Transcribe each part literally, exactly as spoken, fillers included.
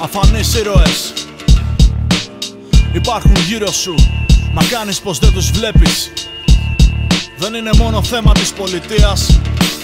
Αφανείς ήρωες υπάρχουν γύρω σου, μα κάνεις πως δεν τους βλέπεις. Δεν είναι μόνο θέμα της πολιτείας,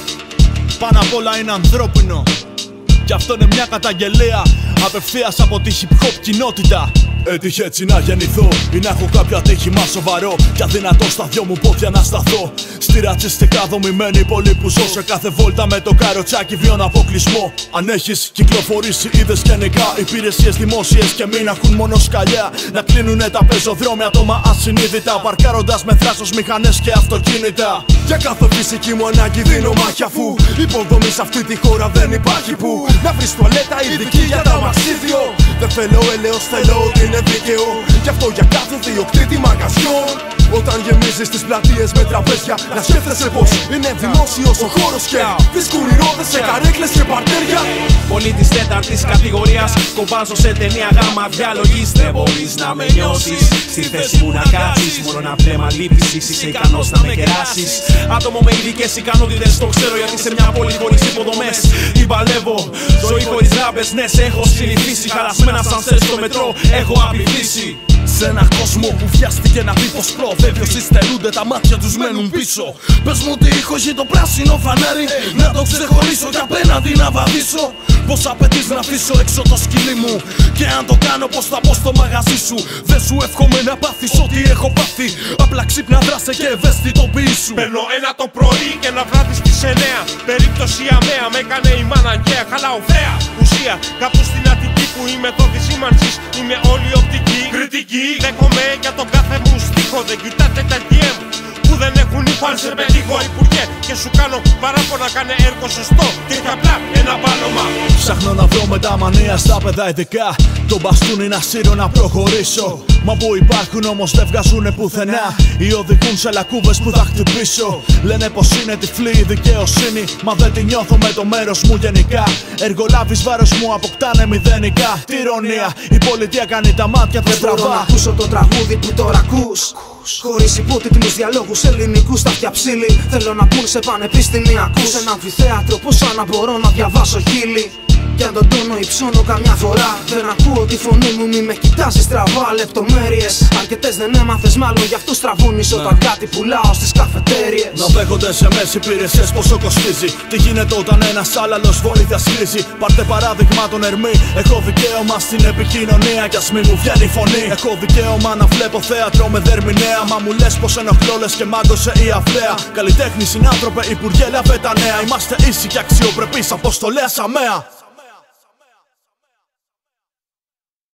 πάνω απ' όλα είναι ανθρώπινο. Κι αυτό είναι μια καταγγελία απευθείας από τη hip hop κοινότητα. Έτυχε έτσι να γεννηθώ ή να έχω κάποιο ατύχημα σοβαρό κι αδυνατό στα δυο μου πόδια να σταθώ. Στη ρατσιστικά δομημένη πόλη που ζω, σε κάθε βόλτα με το καροτσάκι βιώνω αποκλεισμό. Αν έχεις κυκλοφορήσει είδες γενικά υπηρεσίες δημόσιες και μην έχουν μόνο σκαλιά, να κλείνουνε τα πεζοδρόμια ατόμα ασυνείδητα, παρκάροντας με θράσος μηχανές και αυτοκίνητα. Για κάθε φυσική μου ανάγκη δίνω μάχη, αφού υποδομή σε αυτή τη χώρα δεν υπάρχει που να βρεις τουαλέτα ειδική για τα μαξίδιο. Δεν θέλω έλεος, θέλω ότι είναι δίκαιο, γι' αυτό για κάθε διοκτήτη μαγαζιών, όταν γεμίζεις τις πλατείες με τραπέζια, να σκέφτεσαι πως είναι δημόσιος ο χώρος και βρίσκουν οι ρόδες σε καρέκλες και παρτέρια. Πολίτης τέταρτης κατηγορίας, κομπάζω σε ταινία γάμα διαλογής. Δεν μπορείς να με νιώσεις, στη θέση μου να κάτσεις. Μόνο ένα βλέμμα λύπησης, είσαι ικανός να με κεράσεις. Άτομο με ειδικές ικανότητες, το ξέρω γιατί σε μια πόλη χωρίς υποδομές την παλεύω. Ζωή χωρίς ράμπες, ναι, σε έχω συνηθίσει. Χαλασμένα σαν σες στο μετρό, έχω απειθήσει. Σε ένα κόσμο που βιάστηκε να πει πως προοδεύει, όσοι στερούνται τα μάτια τους μένουν πίσω. Πες μου τι ήχο έχει το πράσινο φανάρι, να το ξεχωρίσω κι απέναντι να βαδίσω. Πως απαιτείς να αφήσω έξω το σκυλί μου, και αν το κάνω πως θα μπω στο μαγαζί σου. Δεν σου εύχομαι να πάθεις ό,τι έχω πάθει, απλά ξύπνα δράσε και ευαισθητοποιήσου. Παίρνω ένα το πρωί και ένα βράδυ στις εννέα. Περίπτωση αμαία, με έκανε η μάνα γκαία. Χαλάω φρέα ουσία, κάπου στην Αττική που είμαι εδώ της σήμανσης. Είναι όλη οπτική κριτική, δέχομαι για τον κάθε μου στίχο. Δεν κοιτάτε τα ντι εμ που δεν έχουν υφάν, σε πετύχω υπουργέ και σου κάνω παράπονα, κάνε έργο σωστό και όχι απλά ένα πάλωμα. Ψάχνω να βρω με τα μανία στα παιδά ειδικά, το μπαστούνι να σύρω να προχωρήσω. Μα που υπάρχουν όμως δεν βγάζουνε πουθενά, ή οδηγούν σε λακκούβες που θα χτυπήσω. Λένε πως είναι τυφλή η δικαιοσύνη, μα δεν τη νιώθω με το μέρος μου γενικά. Εργολάβεις βάρος μου αποκτάνε μηδενικά. Τι ηρωνία, η πολιτεία κάνει τα μάτια δεν τραβά. Μπορώ να ακούσω το τραγούδι που τώρα ακούς, χωρίς υπότιτλους διαλόγους ελληνικούς στα φτιαψίλη. Θέλω να πούν σε πανεπιστημιακούς, σε ένα αμφιθέατρο πως να μπορώ να διαβάσω χείλη. Κι αν τον τόνο υψώνω καμιά φορά, δεν ακούω τη φωνή μου, μη με κοιτάζεις στραβά. Λεπτομέρειες αρκετές δεν έμαθες, μάλλον γι' αυτό στραβούνεις όταν κάτι πουλάω στις καφετέριες. Να δέχονται σε μέση υπηρεσίες πόσο κοστίζει, τι γίνεται όταν ένας άλλαλος βοήθειας χρήζει. Πάρτε παράδειγμα τον Ερμή, έχω δικαίωμα στην επικοινωνία κι ας μη μου βγαίνει η φωνή. Έχω δικαίωμα να βλέπω θέατρο με δερμηνέα, μα μου λες πως ενοχλώ λες και μάγκωσε η αυλαία. Καλλιτέχνη, συνάνθρωπε, υπουργέ, λάβε τα νέα. Είμαστε ίσοι και αξιοπρεπείς, αποστολέα Σαμαία.